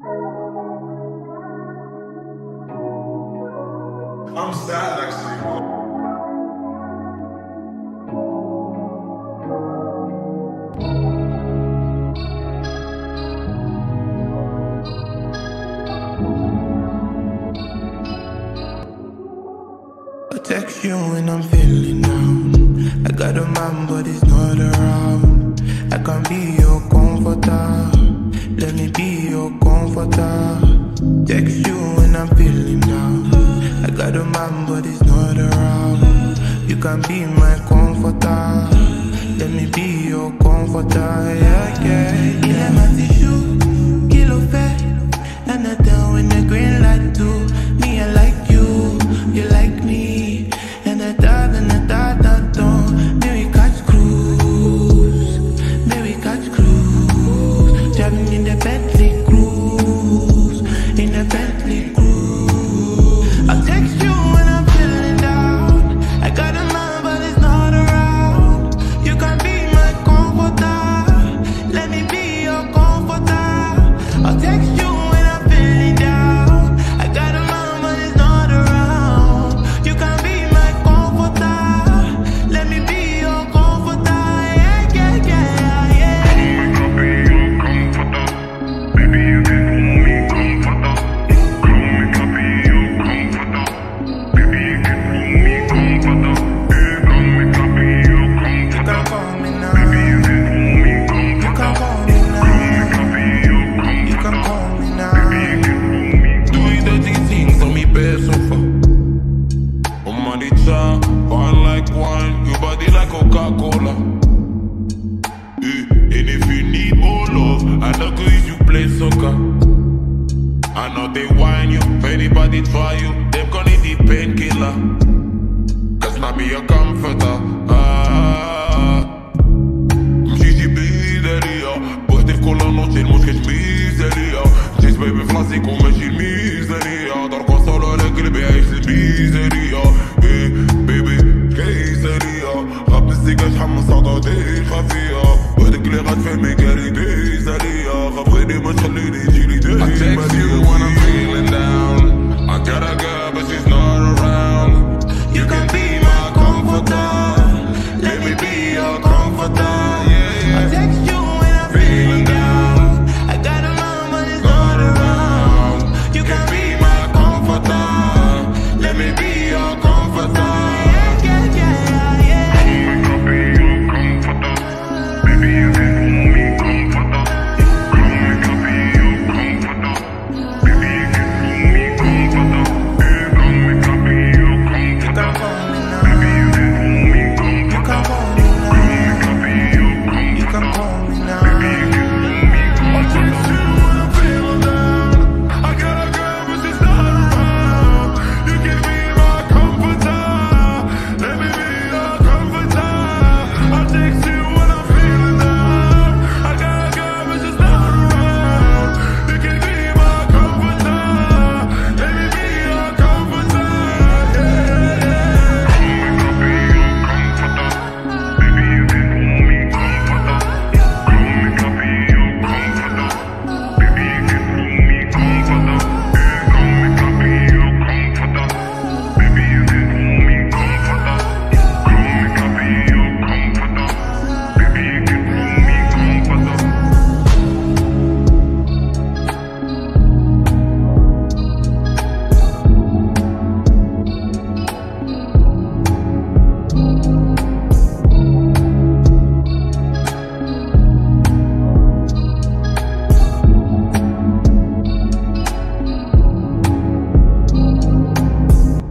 I'm sad actually. I text you when I'm feeling down. I got a man, but he's not around. I can be your comforter. Let me be your comforter. Text you when I'm feeling down. I got a man, but he's not around. You can be my comforter. Let me be your comforter. Yeah, yeah. Il est ma tissue, qu'il le fait. And I down when the green light too. Me, I like you, you like me. And I don't. May we catch cruise, may we catch cruise. Driving in the Bentley cruise, in the Bentley cruise. I'll text you when I'm feeling down. I got a man, but it's not around. You can be my comforter. Let me be your comforter. I'll text you when I'm feeling down. I got a man, but it's not around. You can be my comforter. Let me be your comforter. Yeah, yeah, yeah, yeah. Come make I be your comforter. Baby, you can call me comforter. Come make I be your comforter. Baby, you can call me comforter. Yeah, come make I be your You comforter. can call me now. Baby, you can call me You can comforter. call me now. Come make I be your You can comforter. call me now. Baby, you can call me Do you dirty things on me bare sofa? I'm on the top, fine like wine, your body like Coca-Cola. And if you need more love, I know cause you play soccer. I know they whine you, if anybody try you, them gonna need the painkiller. Cause now me a comforter. Mshishi bidelia, positief con la noche, el mosque es miseria. Zes baby flasy, come și